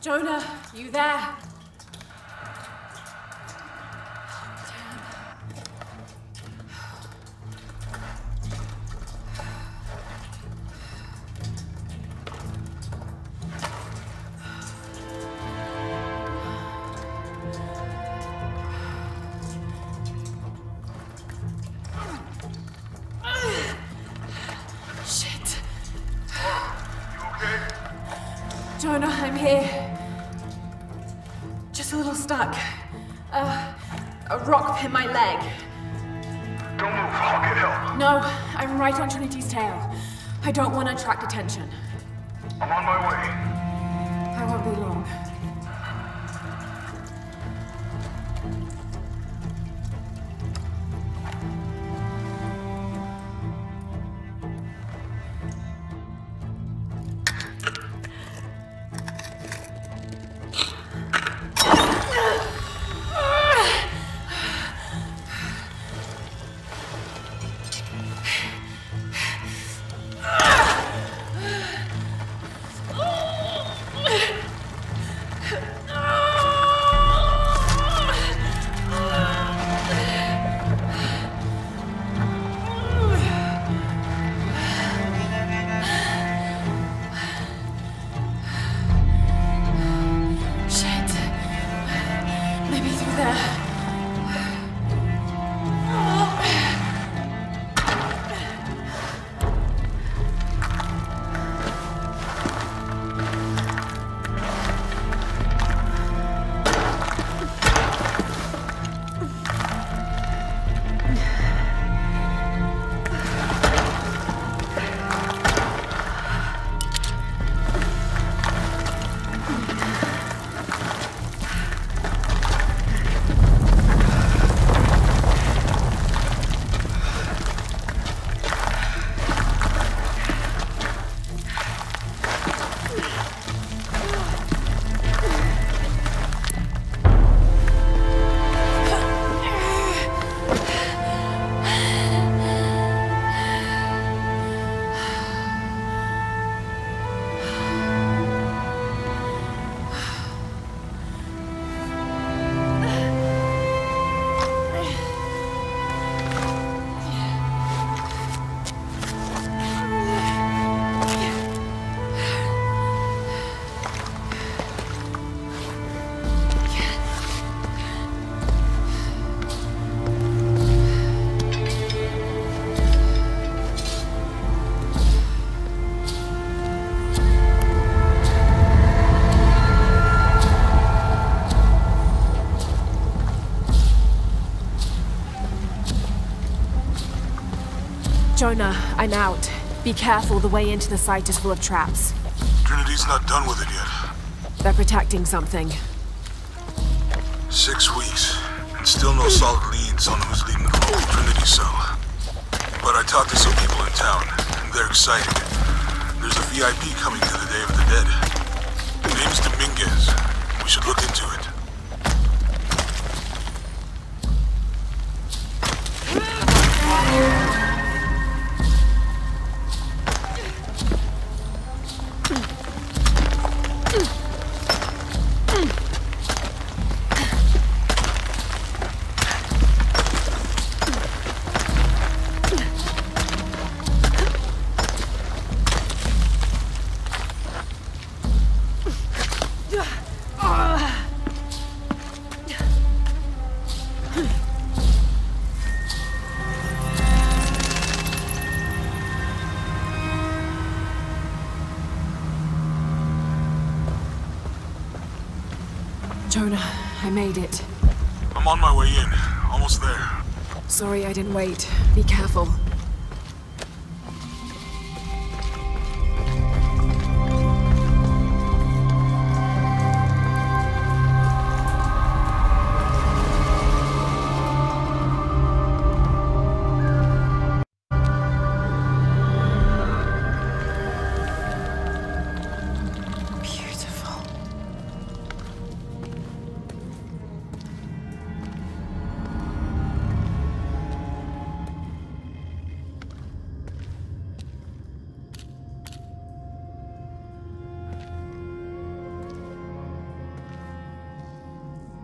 Jonah, you there? Shit. You okay? Jonah, I'm here. Just a little stuck. A rock hit my leg. Don't move, I'll get help. No, I'm right on Trinity's tail. I don't want to attract attention. I'm on my way. I won't be long. Jonah, I'm out. Be careful, the way into the site is full of traps. Trinity's not done with it yet. They're protecting something. 6 weeks, and still no solid leads on who's leading the local Trinity cell. But I talked to some people in town, and they're excited. There's a VIP coming to the Day of the Dead. His name's Dominguez. We should look into it. Jonah, I made it. I'm on my way in. Almost there. Sorry I didn't wait. Be careful.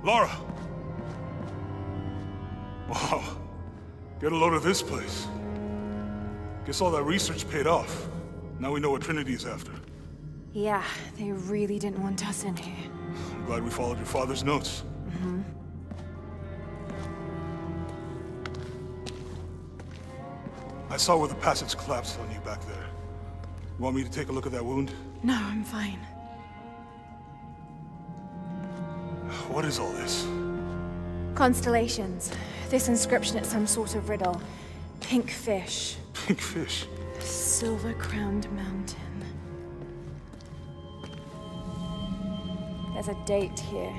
Lara! Wow. Get a load of this place. Guess all that research paid off. Now we know what Trinity is after. Yeah, they really didn't want us in here. I'm glad we followed your father's notes. Mm-hmm. I saw where the passage collapsed on you back there. You want me to take a look at that wound? No, I'm fine. What is all this? Constellations. This inscription is some sort of riddle. Pink fish. Pink fish? Silver-crowned mountain. There's a date here.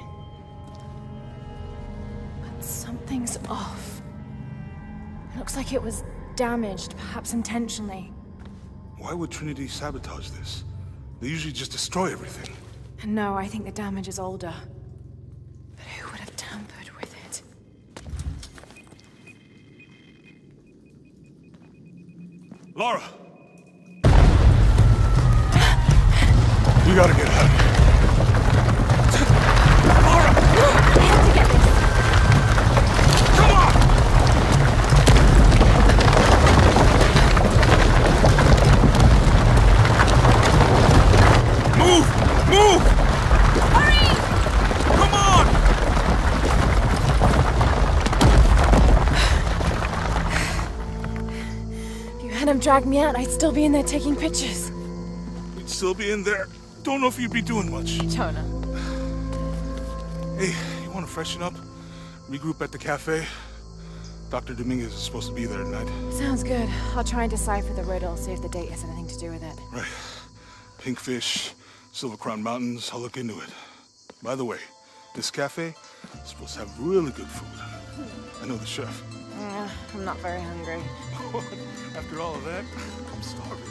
But something's off. It looks like it was damaged, perhaps intentionally. Why would Trinity sabotage this? They usually just destroy everything. No, I think the damage is older. But who would have tampered with it? Lara! You gotta get out of here. Lara! I have to get this. Come on! Move! Move! Hurry! Come on! If you hadn't dragged me out, I'd still be in there taking pictures. We'd still be in there. Don't know if you'd be doing much. Jonah. Hey, you want to freshen up? Regroup at the cafe? Dr. Dominguez is supposed to be there tonight. Sounds good. I'll try and decipher the riddle, see if the date has anything to do with it. Right. Pink fish, Silver Crown Mountains, I'll look into it. By the way, this cafe is supposed to have really good food. I know the chef. I'm not very hungry. After all of that, I'm starving.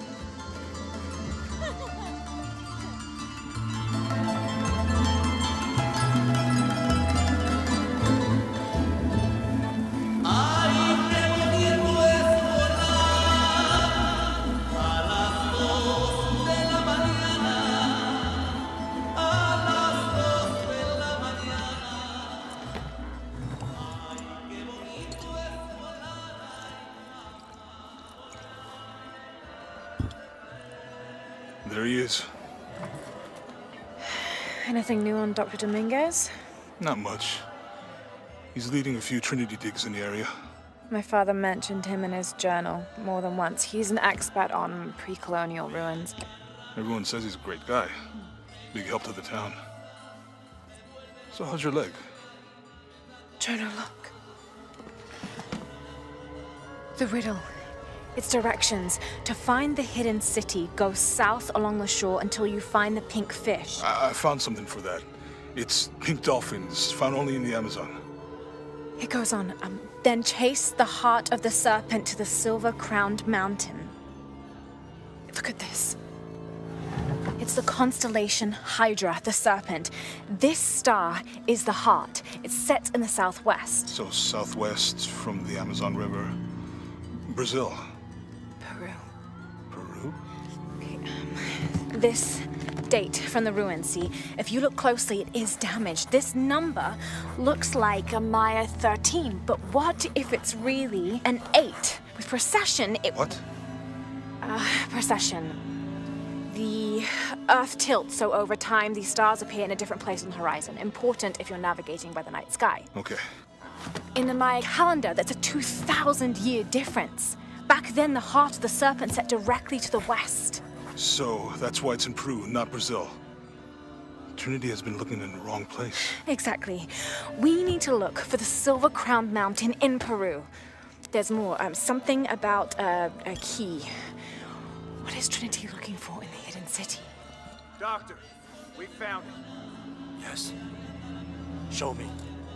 There he is. Anything new on Dr. Dominguez? Not much. He's leading a few Trinity digs in the area. My father mentioned him in his journal more than once. He's an expert on pre-colonial ruins. Everyone says he's a great guy. Big help to the town. So how's your leg? Jonah, look. The riddle. Its directions. To find the hidden city, go south along the shore until you find the pink fish. I found something for that. It's pink dolphins, found only in the Amazon. It goes on. Then chase the heart of the serpent to the silver-crowned mountain. Look at this. It's the constellation Hydra, the serpent. This star is the heart. It's set in the southwest. So southwest from the Amazon River. Brazil. Peru. Peru? Okay, this date from the ruins, see? If you look closely, it is damaged. This number looks like a Maya 13, but what if it's really an 8? With precession, it... What? Precession. The Earth tilts, so over time, these stars appear in a different place on the horizon. Important if you're navigating by the night sky. Okay. In the Maya calendar, that's a 2,000-year difference. Back then, the heart of the serpent set directly to the west. So that's why it's in Peru, not Brazil. Trinity has been looking in the wrong place. Exactly. We need to look for the silver-crowned mountain in Peru. There's more. Something about a key. What is Trinity looking for in the hidden city? Doctor, we found it. Yes. Show me.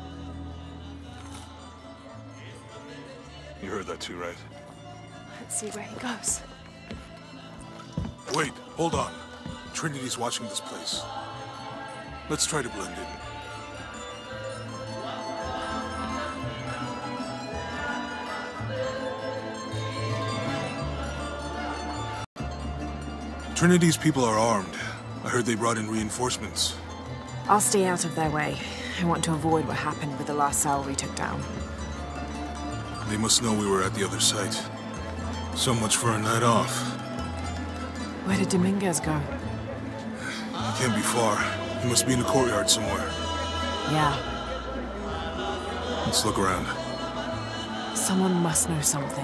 You heard that too, right? Let's see where he goes. Wait, hold on. Trinity's watching this place. Let's try to blend in. Trinity's people are armed. I heard they brought in reinforcements. I'll stay out of their way. I want to avoid what happened with the last cell we took down. They must know we were at the other site. So much for a night off. Where did Dominguez go? He can't be far. He must be in the courtyard somewhere. Yeah. Let's look around. Someone must know something.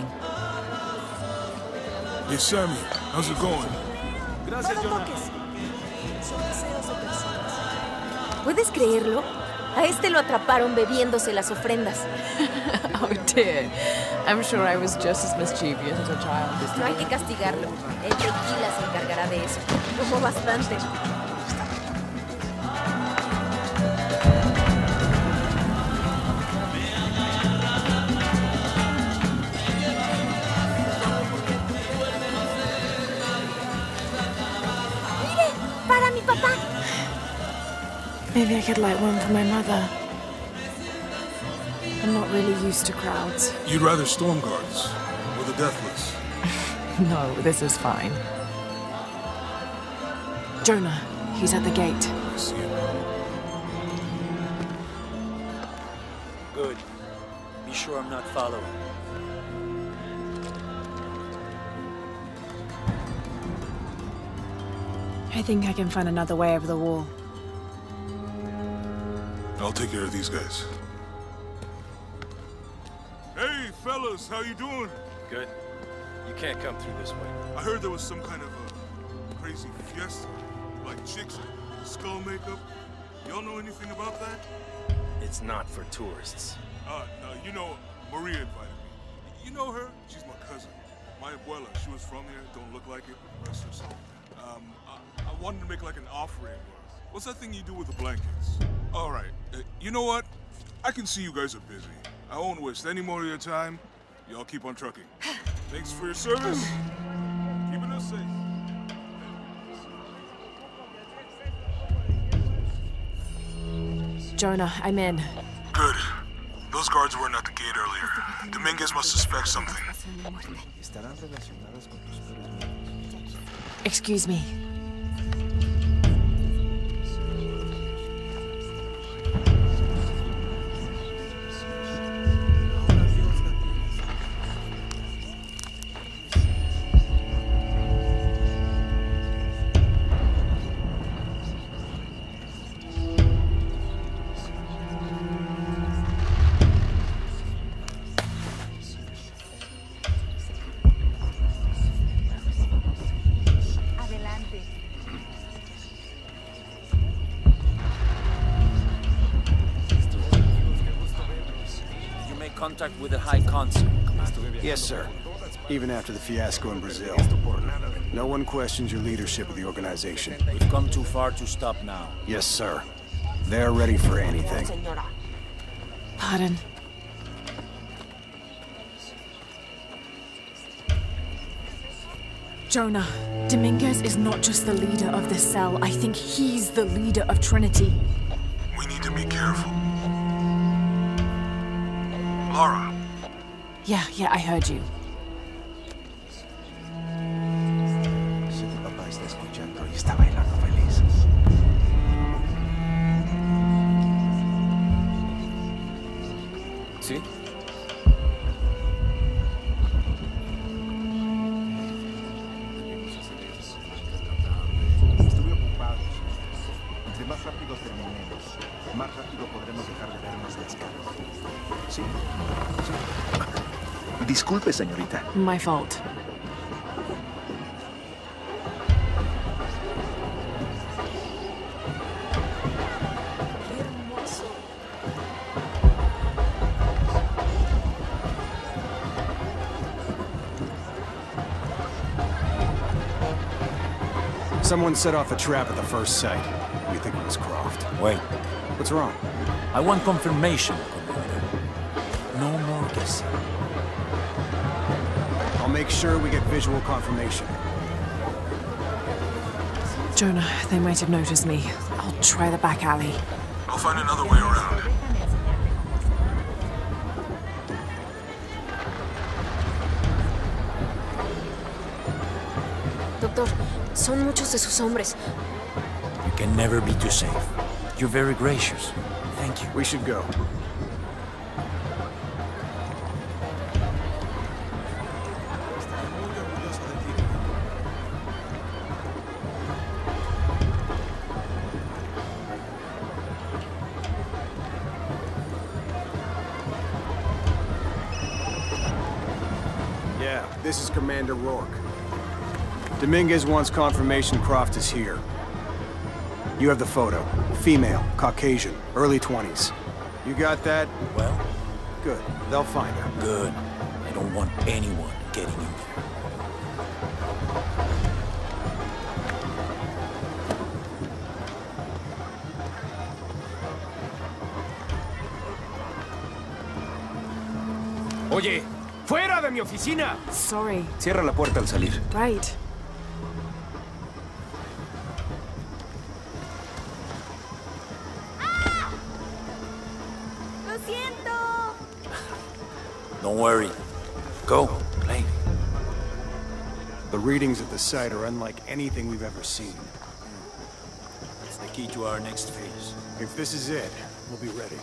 Hey, Sammy, how's it going? Gracias, Jonah. ¿Puedes creerlo? A este lo atraparon bebiéndose las ofrendas. Oh dear. I'm sure I was just as mischievous as a child. No hay que castigarlo. El tequila se encargará de eso. Tomó bastante. ¡Mire! ¡Para mi papá! Maybe I could light one for my mother. I'm not really used to crowds. You'd rather storm guards or the deathless? No, this is fine. Jonah, he's at the gate. I see it. Good. Be sure I'm not following. I think I can find another way over the wall. I'll take care of these guys. Hey, fellas, how you doing? Good. You can't come through this way. I heard there was some kind of a crazy fiesta, like chicks with skull makeup. Y'all know anything about that? It's not for tourists. You know, Maria invited me. You know her? She's my cousin. My abuela, she was from here, don't look like it, rest her soul. I wanted to make like an offering. What's that thing you do with the blankets? All right, you know what? I can see you guys are busy. I won't waste any more of your time. Y'all keep on trucking. Thanks for your service. Keeping us safe. Jonah, I'm in. Good. Those guards weren't at the gate earlier. Dominguez must suspect something. Excuse me. Contact with the High Consul. Yes, sir. Even after the fiasco in Brazil. No one questions your leadership of the organization. We've come too far to stop now. Yes, sir. They're ready for anything. Pardon. Jonah, Dominguez is not just the leader of this cell. I think he's the leader of Trinity. We need to be careful. Laura. Yeah, I heard you. ¿Sí? Estuve ocupado. Entre más rápido terminemos, más rápido podremos dejar de vernos las caras. Sí. Disculpe, señorita. My fault. Someone set off a trap at the first site. We think it was Croft. Wait. What's wrong? I want confirmation, Commander. No more guessing. I'll make sure we get visual confirmation. Jonah, they might have noticed me. I'll try the back alley. I'll find another way around. Doctor, son muchos de sus hombres. You can never be too safe. You're very gracious. Thank you. We should go. Yeah, this is Commander Rourke. Dominguez wants confirmation Croft is here. You have the photo. Female, Caucasian, early 20s. You got that? Well, Good. They'll find her. good. I don't want anyone getting in there. Oye, fuera de mi oficina. Sorry. Cierra la puerta al salir. Right. ¡Lo siento! Don't worry. Go, play. The readings at the site are unlike anything we've ever seen. It's the key to our next phase. If this is it, we'll be ready.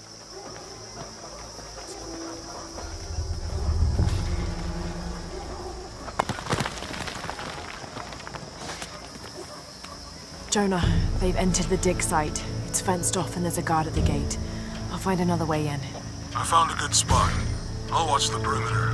Jonah, they've entered the dig site. It's fenced off and there's a guard at the gate. I'll find another way in. I found a good spot. I'll watch the perimeter.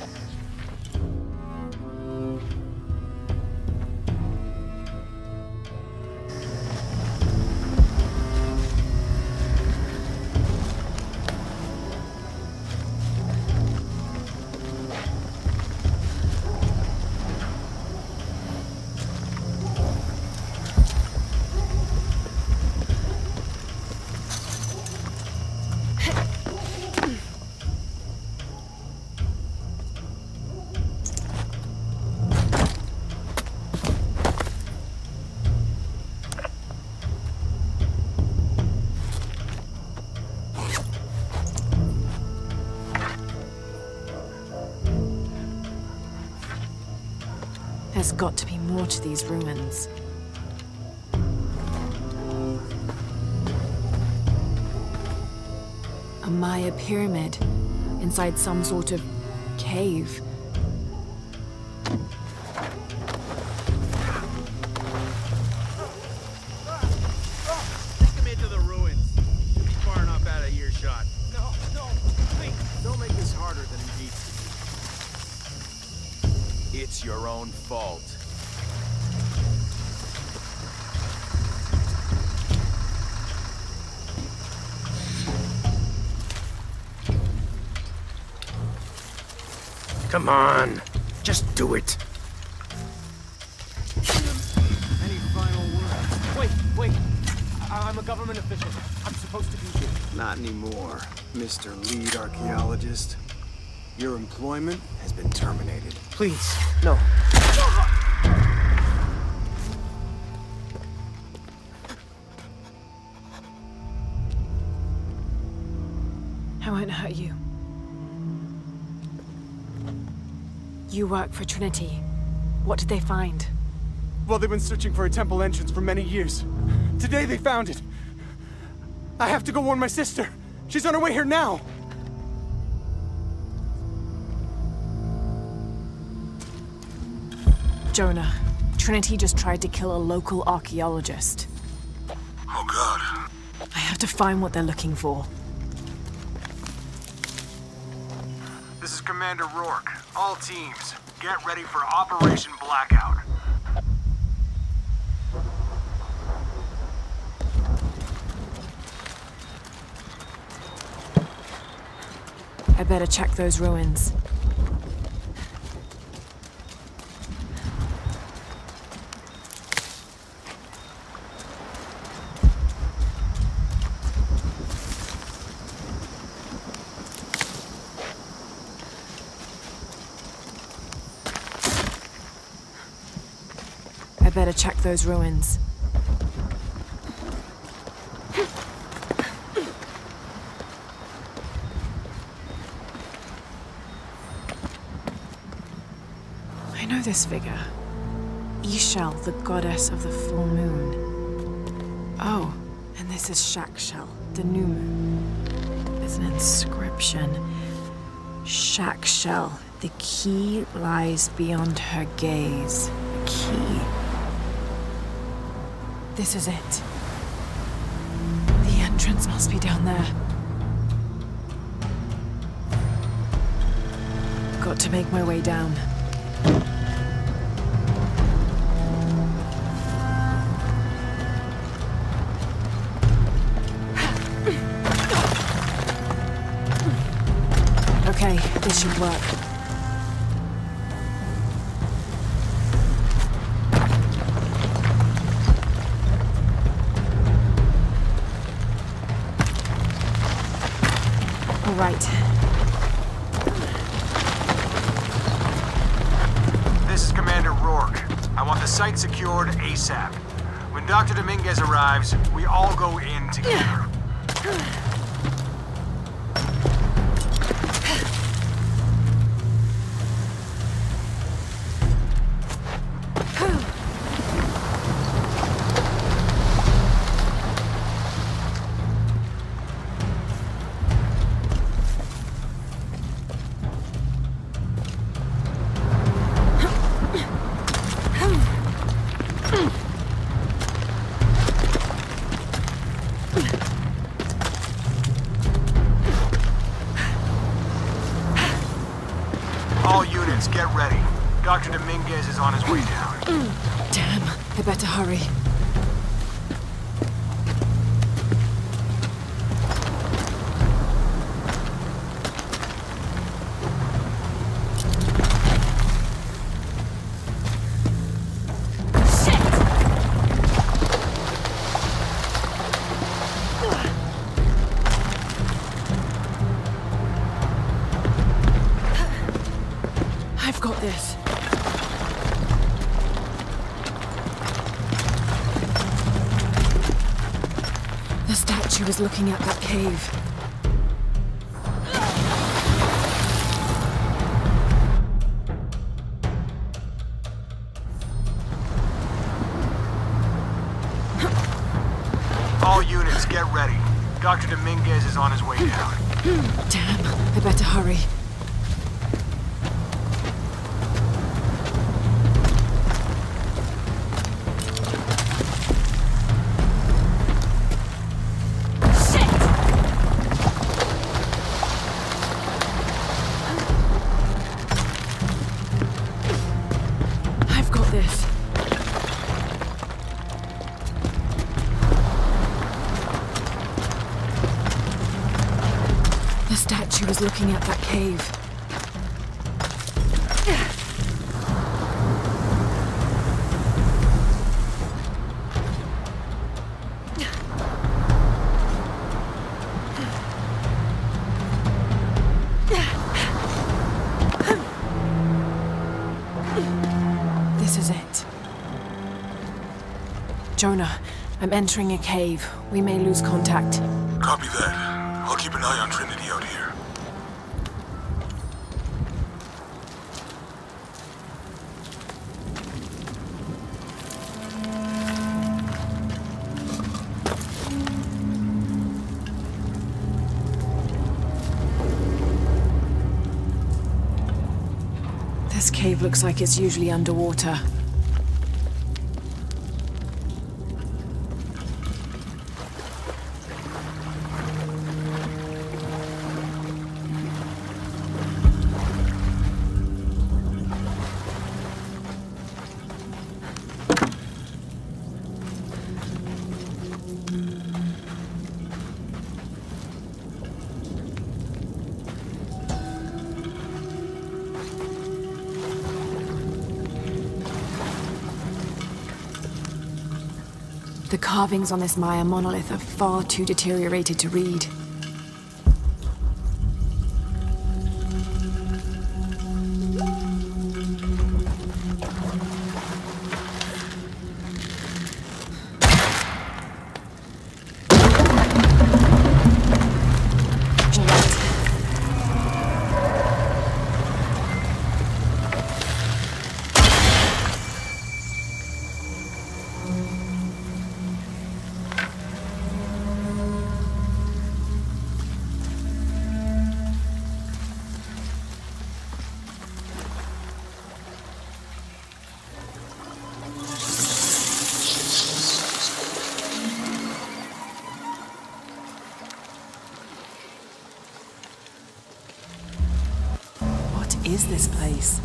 There's got to be more to these ruins. A Maya pyramid inside some sort of cave. Take him into the ruins. He'll be far enough out of earshot. No, please. Don't make this harder than it needs to be. It's your own fault. Come on, just do it. Any final words? Wait. I'm a government official. I'm supposed to be here. Not anymore, Mr. Lead Archaeologist. Your employment has been terminated. Please, no. I won't hurt you. You work for Trinity. What did they find? Well, they've been searching for a temple entrance for many years. Today they found it. I have to go warn my sister. She's on her way here now. Jonah, Trinity just tried to kill a local archaeologist. Oh, God. I have to find what they're looking for. This is Commander Rourke. All teams, get ready for Operation Blackout. I better check those ruins. I better check those ruins. I know this figure. Ixchel, the goddess of the full moon. Oh, and And this is Shakshel, Danumu. There's an inscription. Shakshel, the key lies beyond her gaze. The key. This is it. The entrance must be down there. Got to make my way down. Okay, this should work. All right. This is Commander Rourke. I want the site secured ASAP. When Dr. Dominguez arrives, we all go in together. All units, get ready. Dr. Dominguez is on his way down. Damn, I better hurry. I've got this. The statue is looking at that cave. All units, get ready. Dr. Dominguez is on his way down. Damn, I better hurry. I've got this. The statue is looking at that cave. This is it. Jonah, I'm entering a cave. We may lose contact. Copy that. I'll keep an eye on Trinity out here. This cave looks like it's usually underwater. The carvings on this Maya monolith are far too deteriorated to read. is this place?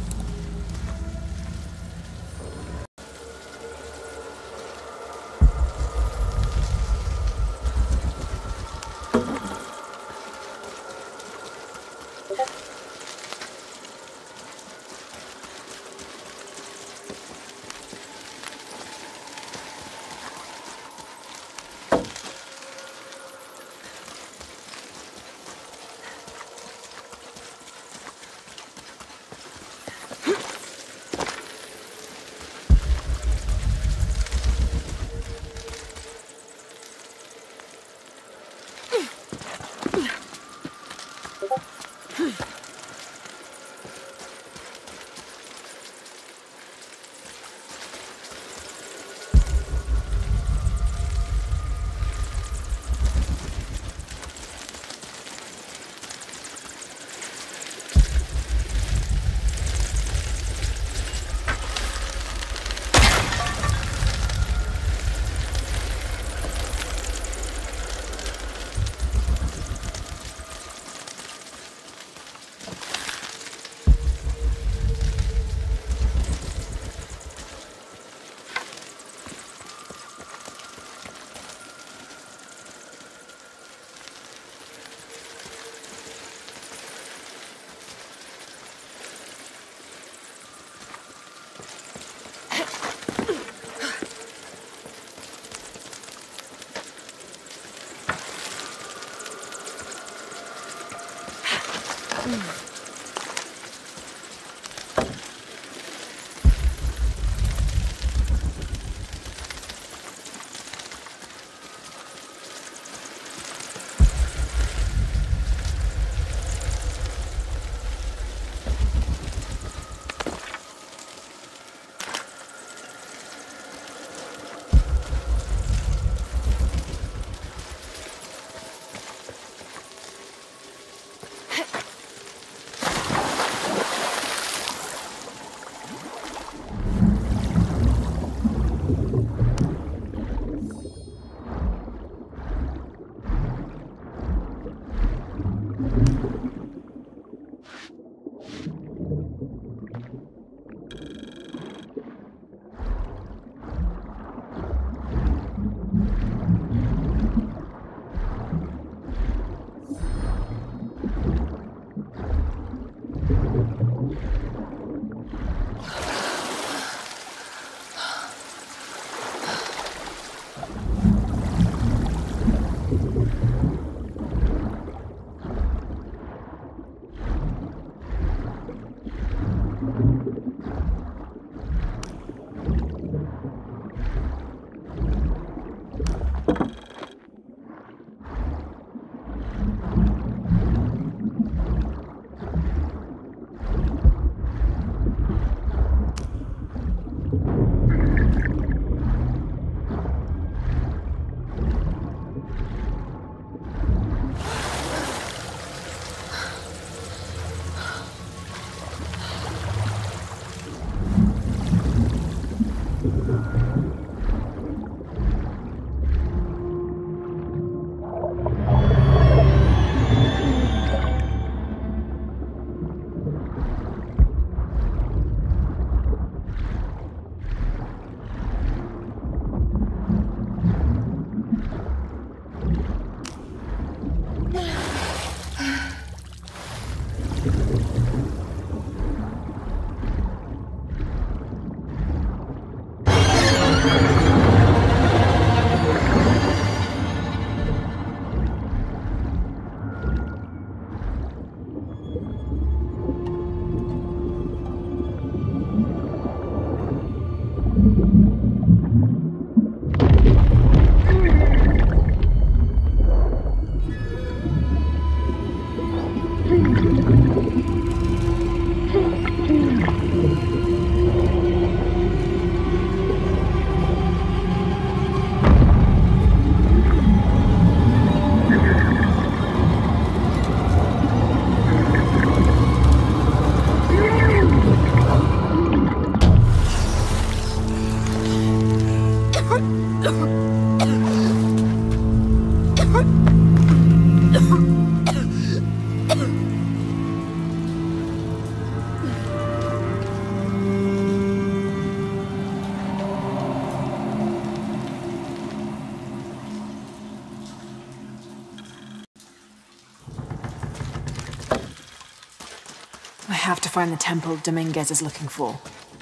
have to find the temple Dominguez is looking for.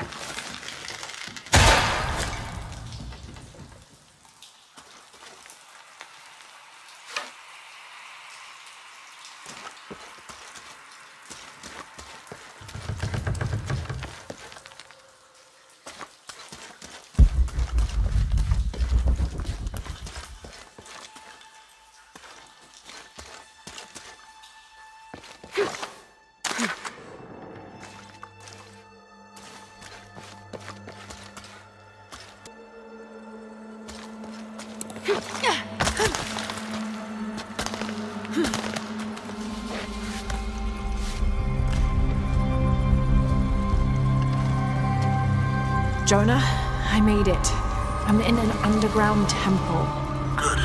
Jonah, I made it. I'm in an underground temple. Good.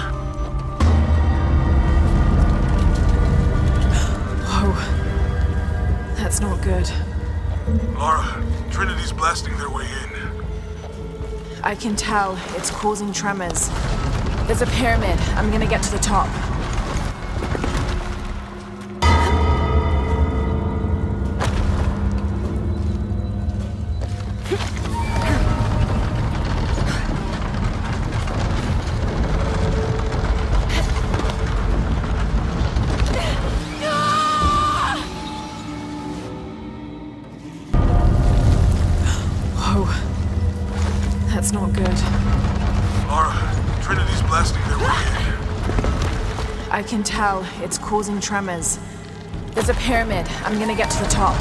Whoa. That's not good. Lara, Trinity's blasting their way in. I can tell. It's causing tremors. There's a pyramid. I'm gonna get to the top. That's not good. Lara, Trinity's blasting their way in. I can tell. It's causing tremors. There's a pyramid. I'm gonna get to the top.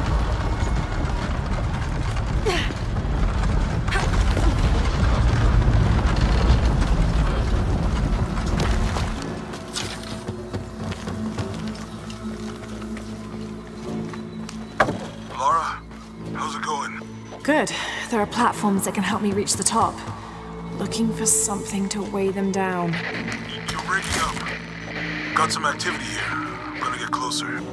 Lara, how's it going? Good. There are platforms that can help me reach the top. Looking for something to weigh them down. You're breaking up. Got some activity here. I'm gonna get closer.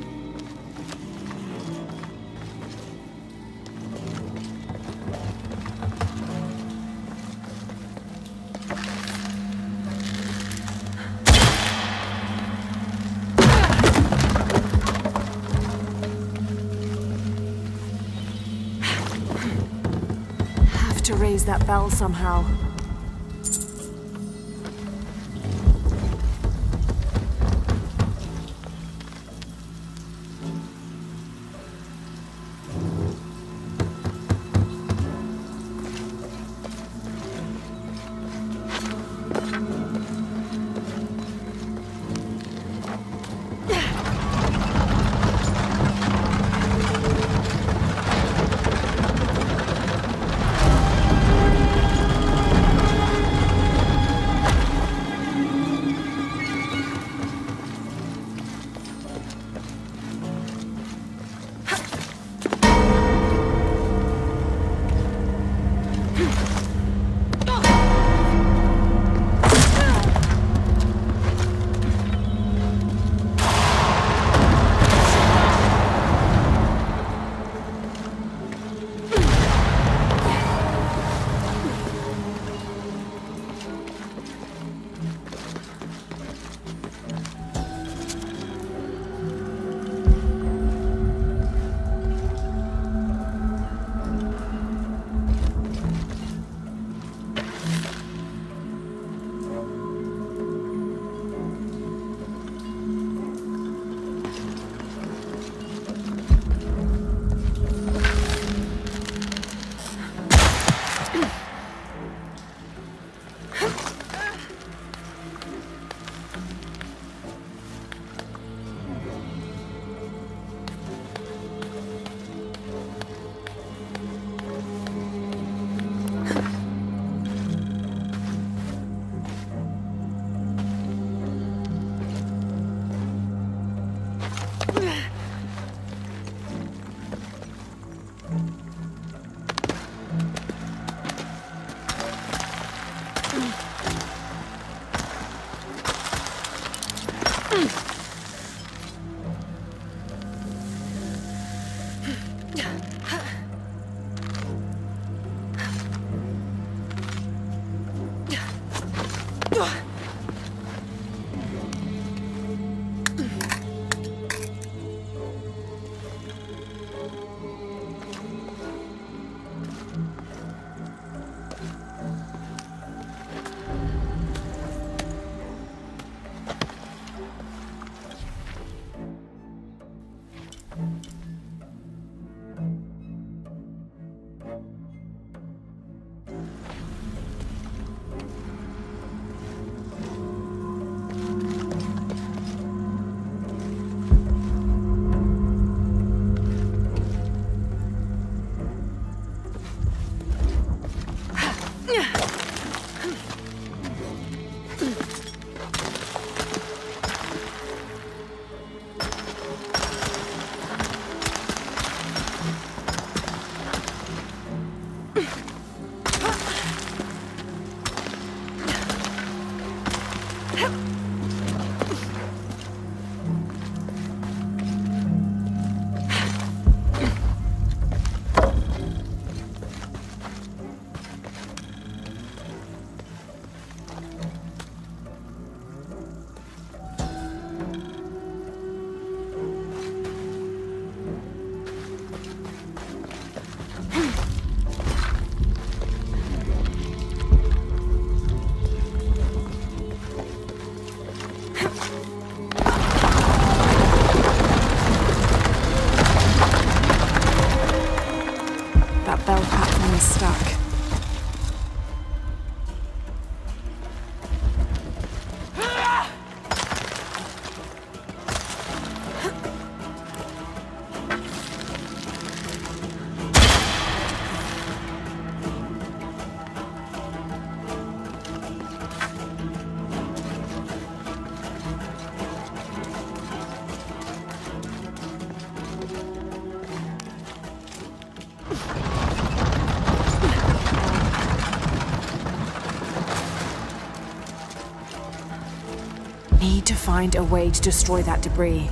To raise that bell somehow. need to find a way to destroy that debris.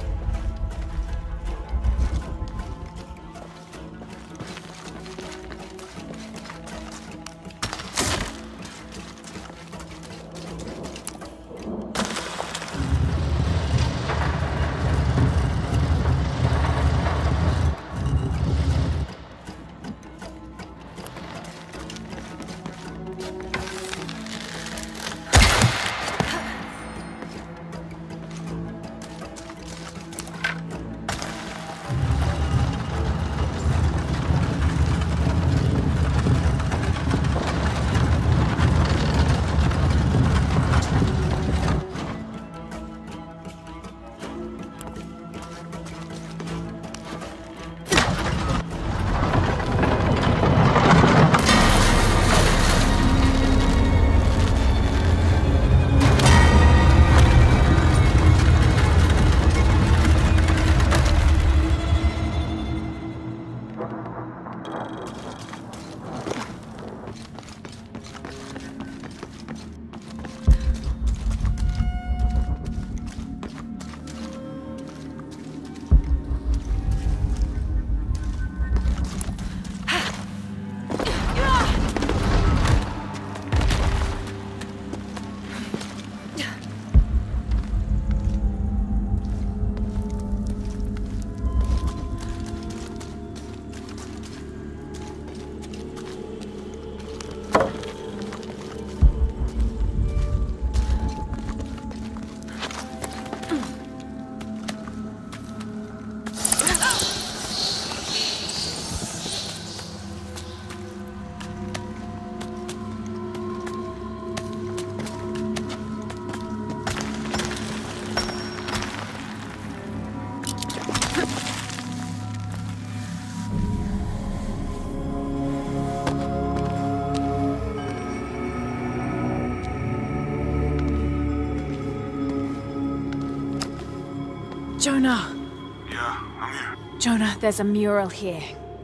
Jonah! Yeah, I'm here. Jonah, there's a mural here.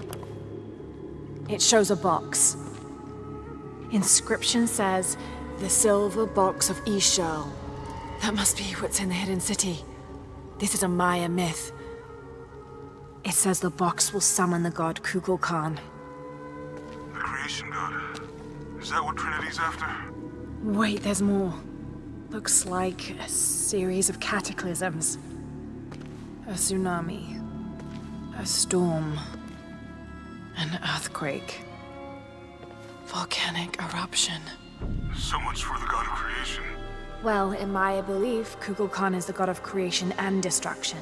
It shows a box. Inscription says, "The Silver Box of Ix Chel." That must be what's in the Hidden City. This is a Maya myth. It says the box will summon the god Kukulkan. The creation god. Is that what Trinity's after? Wait, there's more. Looks like a series of cataclysms. A tsunami. A storm. An earthquake. Volcanic eruption. So much for the god of creation. Well, in Maya belief, Kukulkan is the god of creation and destruction.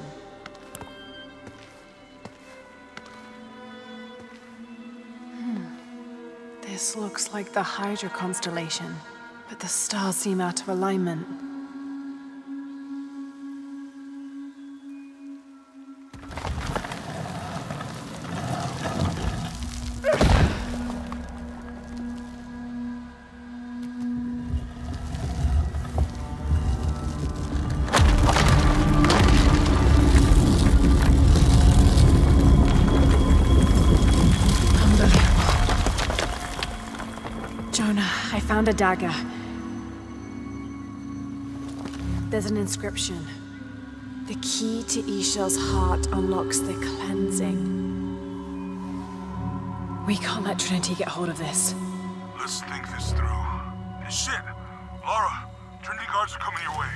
This looks like the Hydra constellation, but the stars seem out of alignment. I found a dagger. There's an inscription. The key to Ix Chel's heart unlocks the cleansing. We can't let Trinity get hold of this. Let's think this through. Hey, shit! Lara, Trinity guards are coming your way.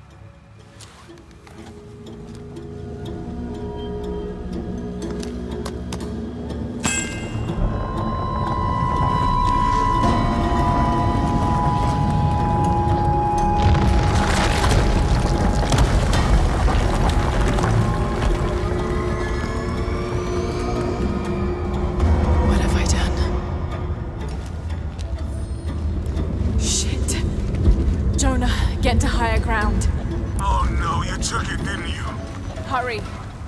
Get to higher ground. Oh no, you took it, didn't you? Hurry.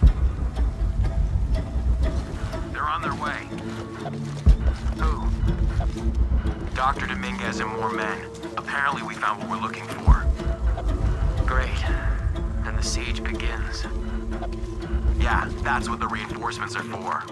They're on their way. Who? Dr. Dominguez and more men. Apparently we found what we're looking for. Great. Then the siege begins. Yeah, that's what the reinforcements are for.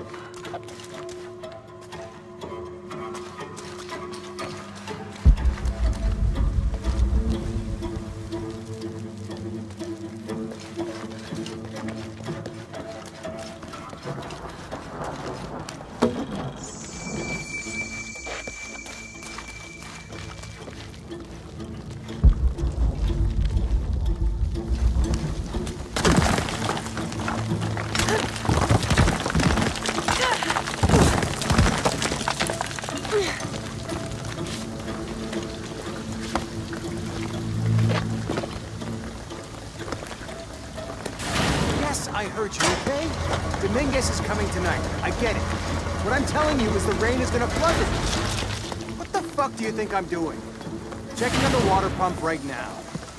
I heard you, okay? Dominguez is coming tonight. I get it. What I'm telling you is the rain is gonna flood it. What the fuck do you think I'm doing? Checking on the water pump right now.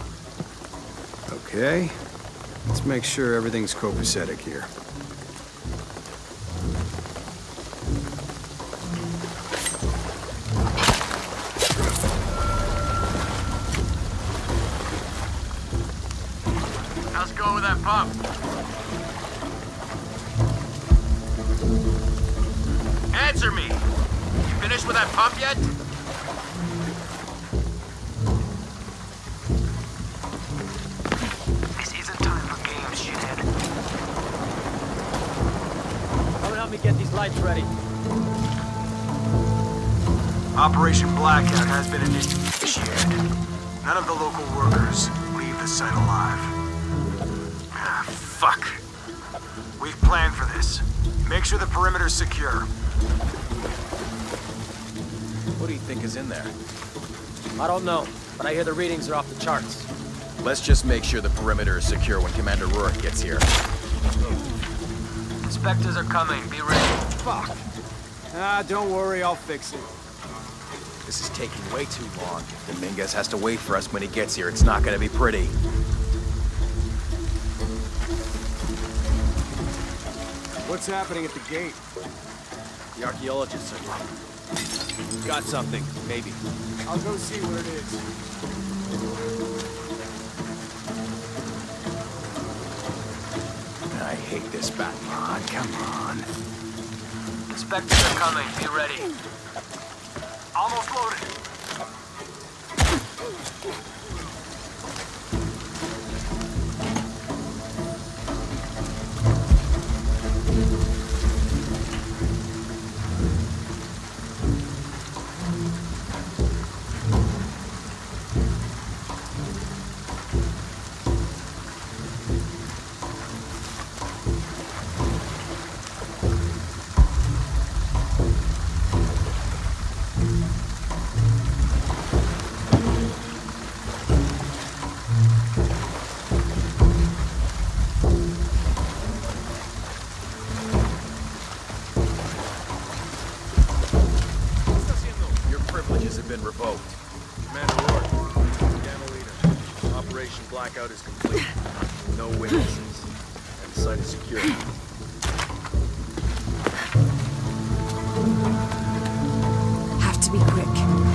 Okay. Let's make sure everything's copacetic here. How's it going with that pump? Answer me! You finished with that pump yet? This isn't time for games, shithead. Come and help me get these lights ready. Operation Blackout has been initiated. None of the local workers leave the site alive. Ah, fuck. We've planned for this. Make sure the perimeter's secure. What do you think is in there? I don't know, but I hear the readings are off the charts. Let's just make sure the perimeter is secure when Commander Rourke gets here. Inspectors are coming. Be ready. Fuck. Ah, don't worry, I'll fix it. This is taking way too long. If Dominguez has to wait for us when he gets here, it's not gonna be pretty. What's happening at the gate? The archaeologists are here. Got something, maybe. I'll go see what it is. I hate this bat. Come on. Inspectors are coming. Be ready. Almost loaded. Been revoked. Commander Rourke, Gamma Leader. Operation Blackout is complete. No witnesses. And the site is secure. Have to be quick.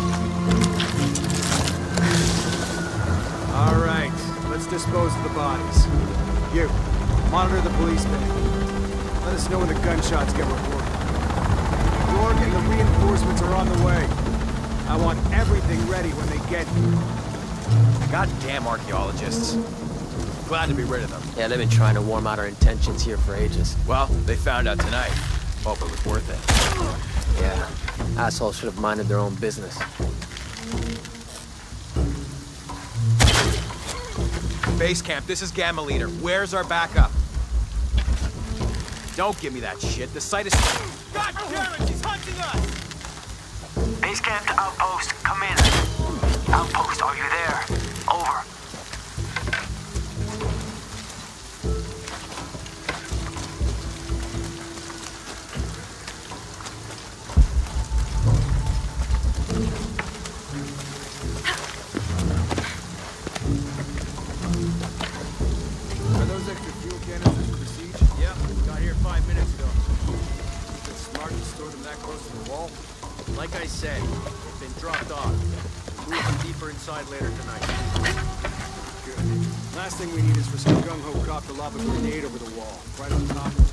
All right, let's dispose of the bodies. You, monitor the police van. Let us know when the gunshots get reported. Rourke and the reinforcements are on the way. I want everything ready when they get here. Goddamn archaeologists. Glad to be rid of them. Yeah, they've been trying to warm out our intentions here for ages. Well, they found out tonight. Hope it was worth it. Yeah, assholes should have minded their own business. Base camp, this is Gamma Leader. Where's our backup? Don't give me that shit. The site is... God damn it, he's hunting us! Base camp to outpost, come in. Outpost, are you there? Over. Are those extra fuel canisters for the siege? Yep, got here 5 minutes ago. It's smart to store them that close to the wall. Like I said, they've been dropped off. We'll move them deeper inside later tonight. Good. Last thing we need is for some gung-ho cop to lob a grenade over the wall, right on top of it.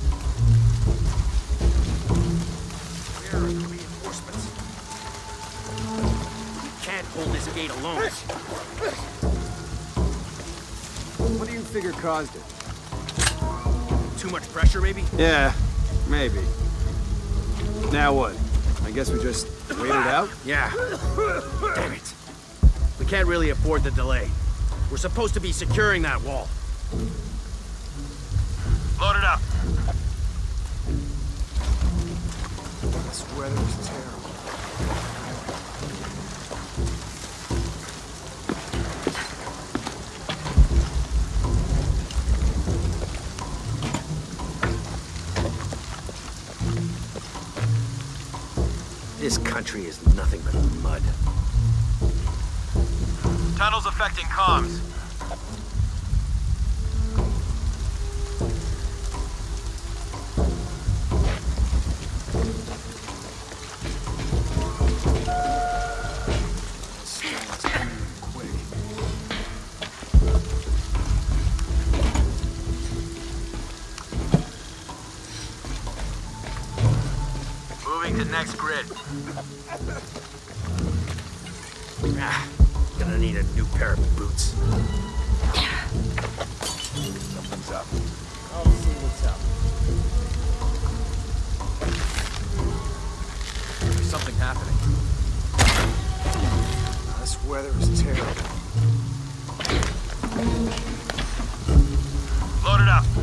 Where are the reinforcements? We can't hold this gate alone. What do you figure caused it? Too much pressure, maybe? Yeah, maybe. Now what? I guess we just wait it out? Yeah. Damn it. We can't really afford the delay. We're supposed to be securing that wall. Load it up. This weather is terrible. This country is nothing but mud. Tunnels affecting comms. Moving to next grid. Gonna need a new pair of boots. Something's up. I'll see what's up. There's something happening. This weather is terrible. Load it up.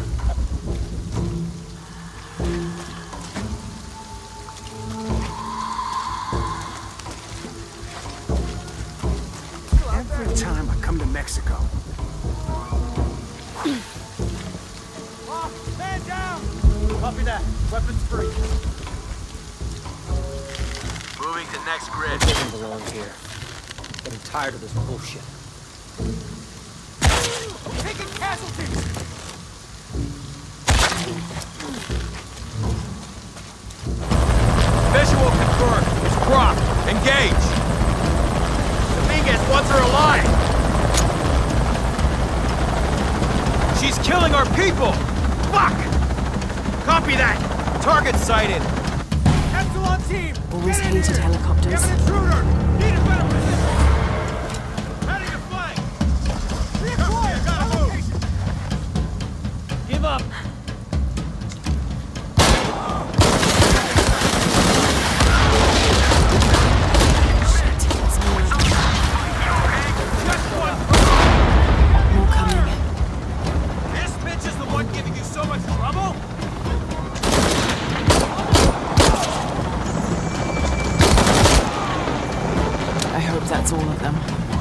Every time I come to Mexico. Man down! Copy that. Weapons free. Moving to next grid. Doesn't belong here. Getting tired of this bullshit. Taking casualties! Visual confirmed. It's Croc. Engage. Dominguez wants her alive. She's killing our people. Fuck! Copy that. Target sighted. Epsilon team! Always hated helicopters. Have an intruder! Need a better position! Heading to flank! Redeploy! Give up. More coming. This bitch is the one giving you so much trouble? I hope that's all of them.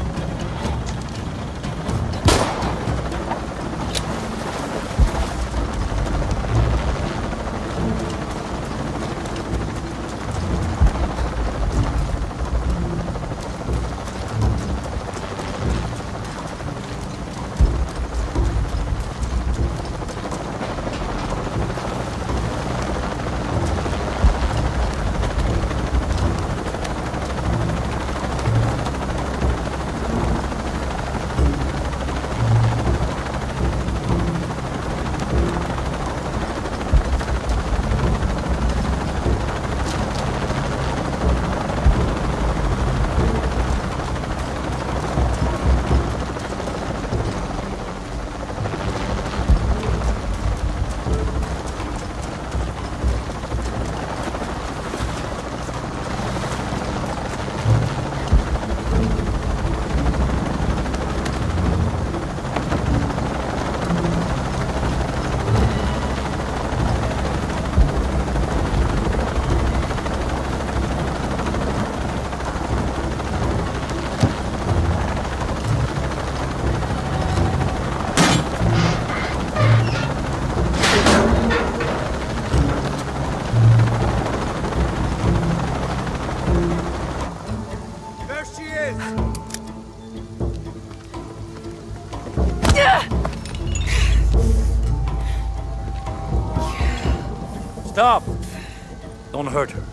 Stop! Don't hurt her.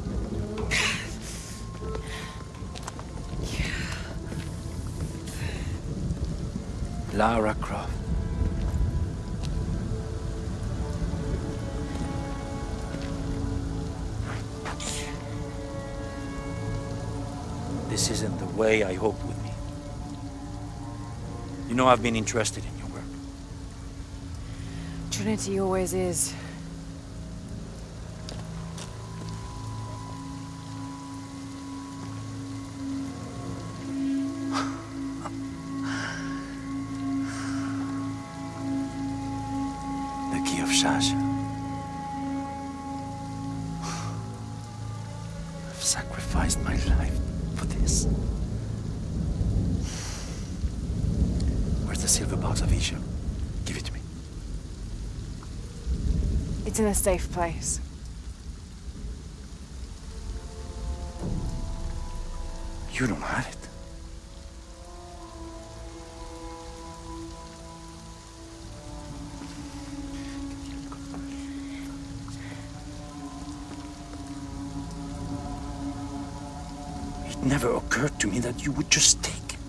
Lara Croft. This isn't the way I hoped would be. You know I've been interested in your work. Trinity always is. The key of Sasha. I've sacrificed my life for this. Where's the silver box of Isha? Give it to me. It's in a safe place. You don't have it. It never occurred to me that you would just take it.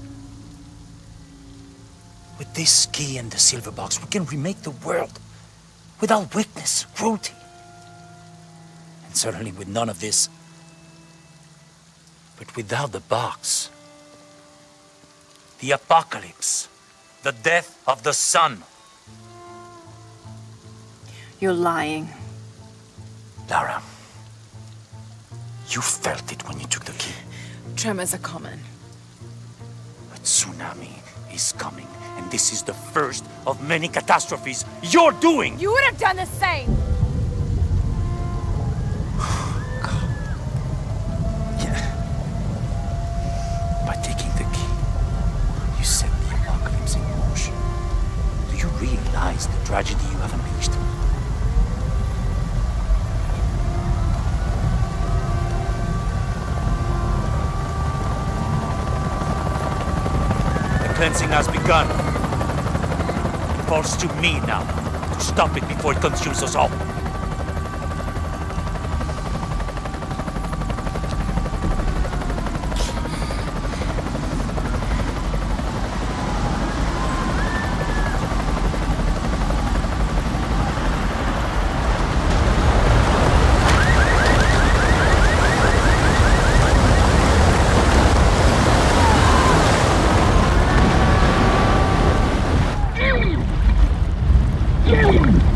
With this key and the silver box, we can remake the world without weakness, cruelty. And certainly with none of this. But without the box, the apocalypse, the death of the sun. You're lying. Lara, you felt it when you took the key. Tremors are common. A tsunami is coming, and this is the first of many catastrophes you're doing! You would have done the same! By taking the key, you set the apocalypse in motion. Do you realize the tragedy you have unleashed? The cleansing has begun. It falls to me now to stop it before it consumes us all. Yeah.